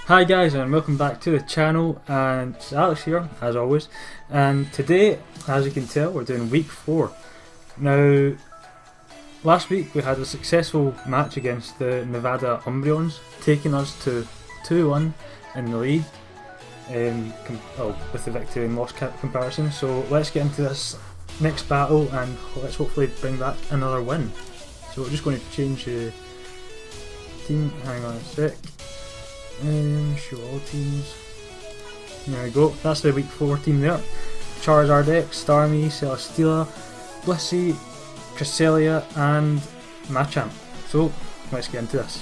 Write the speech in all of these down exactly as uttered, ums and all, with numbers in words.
Hi guys, and welcome back to the channel, and it's Alex here as always, and today, as you can tell, we're doing week four. Now, last week we had a successful match against the Nevada Umbreons, taking us to two one in the lead, um, oh, with the victory and loss comparison. So let's get into this next battle and let's hopefully bring back another win. So we're just going to change the team, hang on a sec. Um, show all teams. There we go, that's the week four team there. Charizard X, Starmie, Celesteela, Blissey, Cresselia and Machamp. So let's get into this.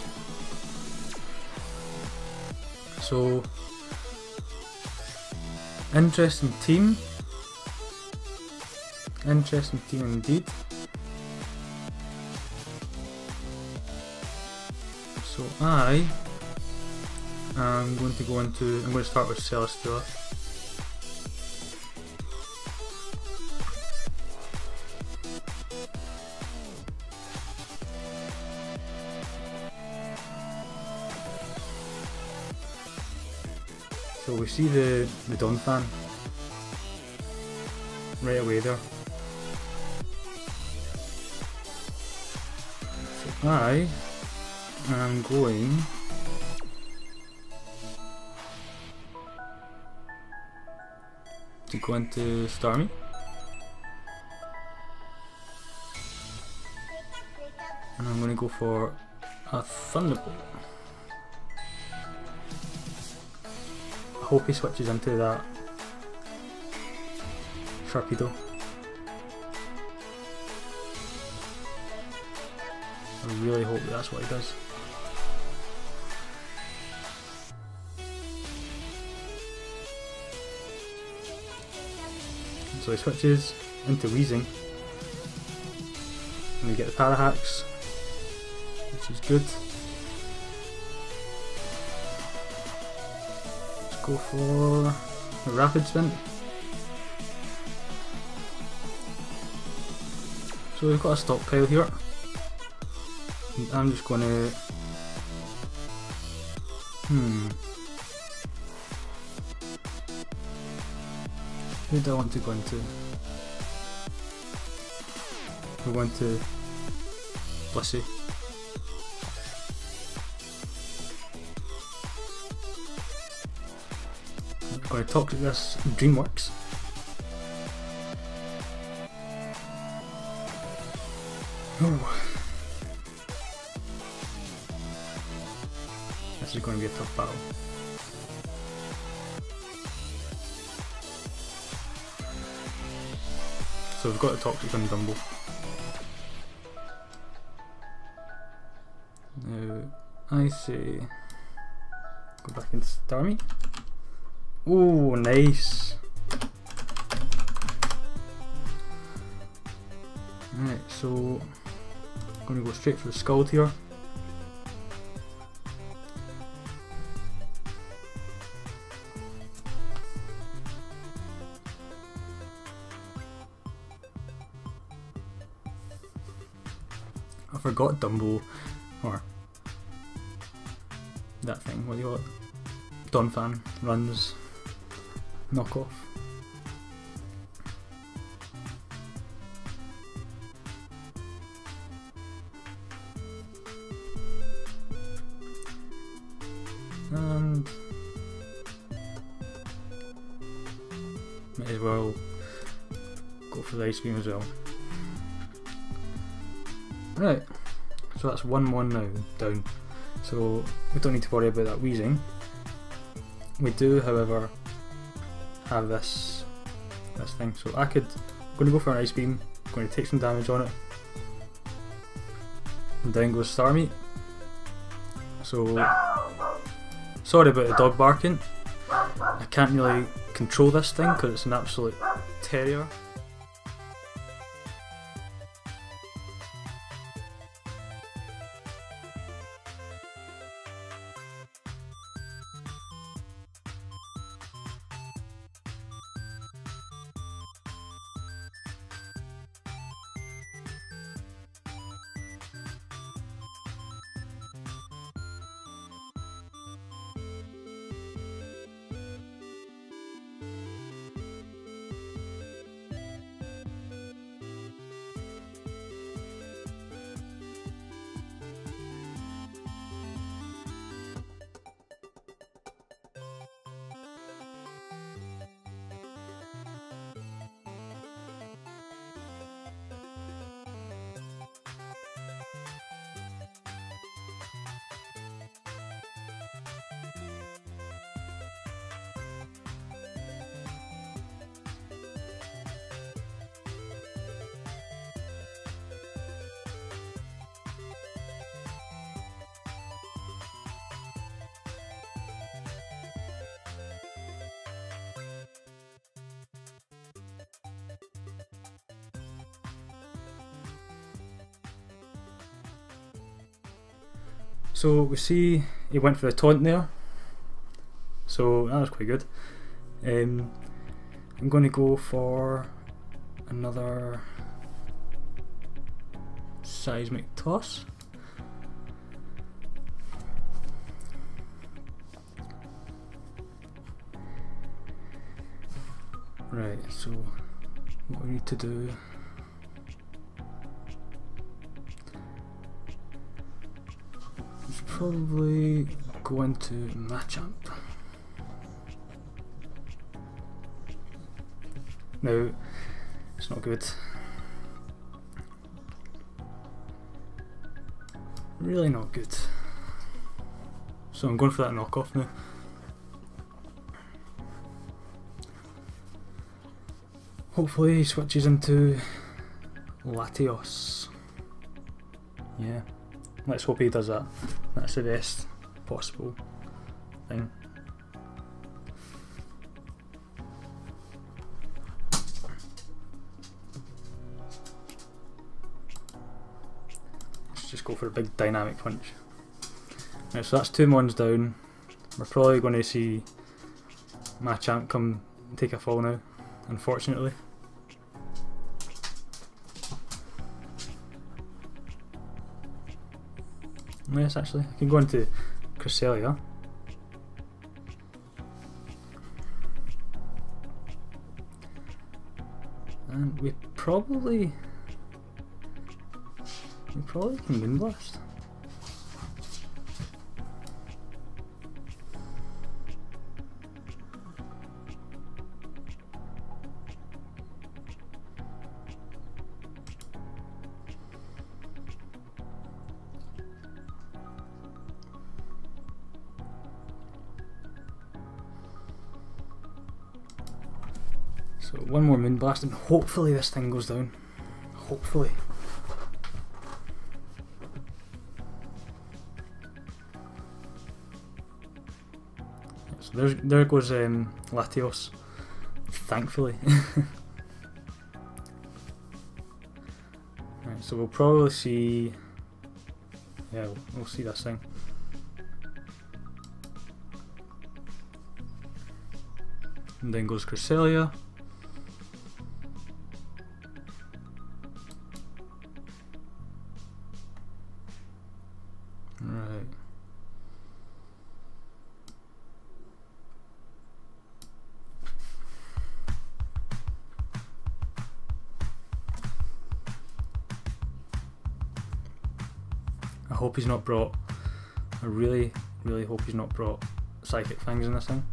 So, interesting team. Interesting team indeed. So I I'm going to go into, I'm going to start with Celesteela. So we see the, the Donphan right away there. So I am going to go into Starmie. And I'm going to go for a Thunderbolt. I hope he switches into that Sharpedo. I really hope that that's what he does. So he switches into Weezing, and we get the Parahax, which is good. Let's go for a Rapid Spin. So we've got a stockpile here, and I'm just going to hmm who do I want to go into? We're going to Blissey. I'm going to Toxic this Dreamworks. Oh. This is going to be a tough battle. So we've got a Toxic on Dumbo. Now I say go back into Starmie. Oh, nice. Alright, so I'm gonna go straight for the Scald here. I forgot Dumbo, or that thing, what do you call it? Donphan runs knockoff. And might as well go for the Ice Beam as well. Right, so that's one one now down, so we don't need to worry about that Weezing. We do, however, have this this thing, so I could, I'm going to go for an Ice Beam, I'm going to take some damage on it, and down goes Starmie. So, sorry about the dog barking, I can't really control this thing because it's an absolute terrier. So we see he went for the taunt there, so that was quite good. Um, I'm going to go for another seismic toss. Right, so what we need to do is probably go into Machamp. No, it's not good. Really not good. So I'm going for that knockoff now. Hopefully he switches into Latios. Yeah, let's hope he does that. That's the best possible thing. Let's just go for a big dynamic punch. Right, so that's two mons down. We're probably going to see Machamp come take a fall now, unfortunately. Yes, actually, I can go into Cresselia. And we probably... We probably can Moonblast. So one more Moonblast and hopefully this thing goes down. Hopefully. So there's, there goes um, Latios. Thankfully. Right, so we'll probably see... Yeah, we'll, we'll see this thing. And then goes Cresselia. Right. I hope he's not brought, I really, really hope he's not brought Psychic Fangs in this thing.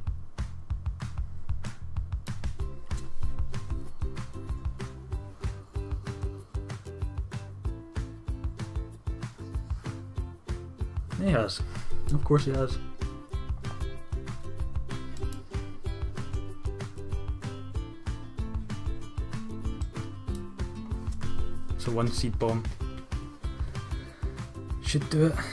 He has. Of course he has. So one Seed Bomb should do it.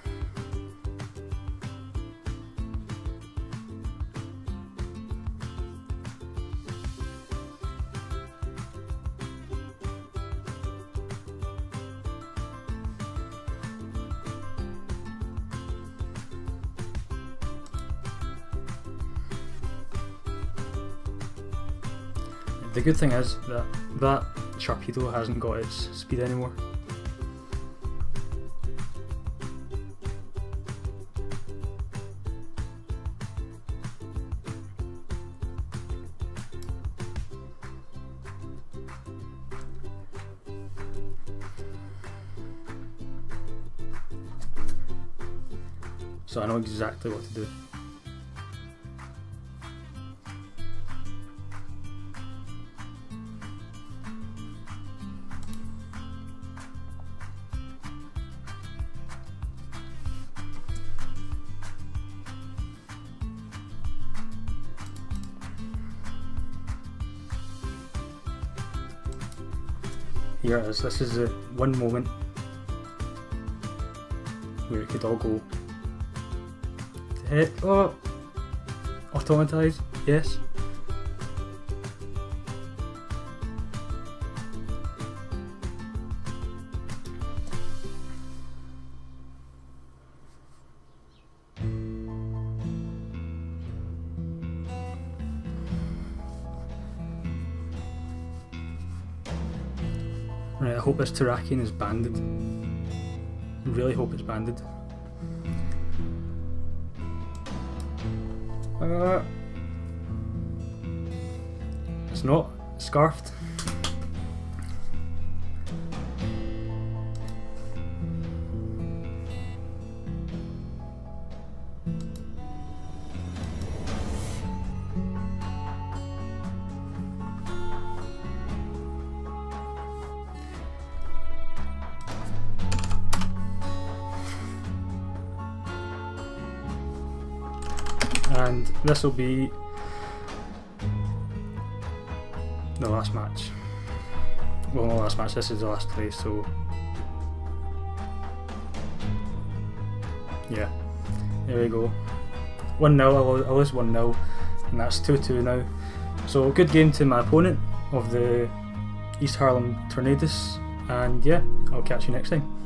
The good thing is that that Sharpedo hasn't got its speed anymore. So I know exactly what to do. Here it is. This is the one moment where it could all go to hit. Oh! Automatize, yes. Right, I hope this Terrakion is banded. I really hope it's banded. Uh, it's not. It's scarfed. And this will be the last match. Well, not the last match, this is the last play, so yeah, there we go. one nil, I lose one nil, and that's two two now. So good game to my opponent of the East Harlem Tornadoes, and yeah, I'll catch you next time.